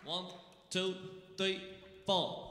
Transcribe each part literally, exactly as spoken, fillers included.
One, two, three, four.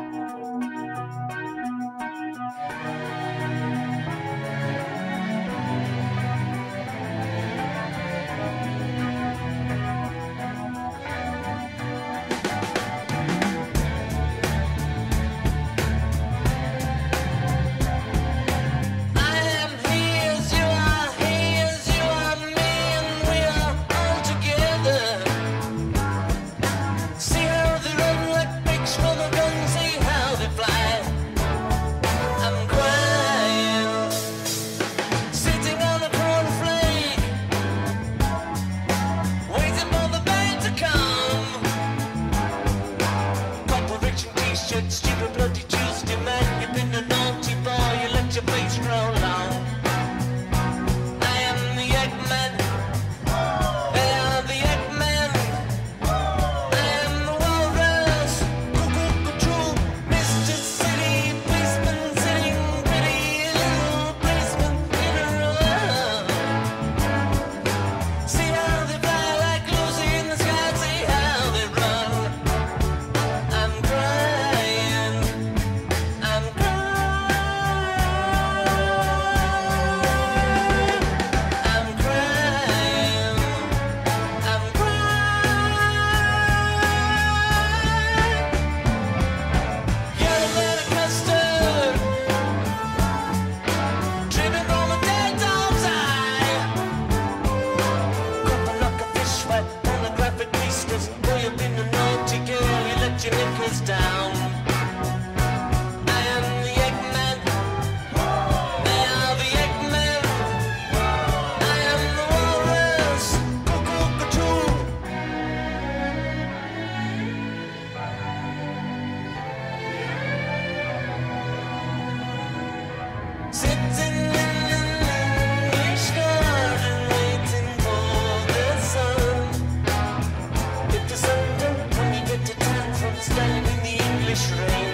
Stupid bloody Tuesday man, you've been a naughty boy, you let your face grow long. I am the Eggman, I am the Eggman, I am the walrus, cuckoo true, Mister City policeman sitting pretty little policeman in a row. See how they fly like Lucy in the sky, see how they run. I'm crying. I'm crying, I'm crying. Yellow letter custard, dripping from a dead dog's eye. Couple like a fish fight, pornographic beasters. Boy, you've been a naughty girl, you let your knickers down. I am the Eggman. They are the Eggman. I am the walrus. Cuckoo-cuckoo. Sitting in an English garden, waiting for the sun. If the sun don't come, you get a tan from standing in the English rain.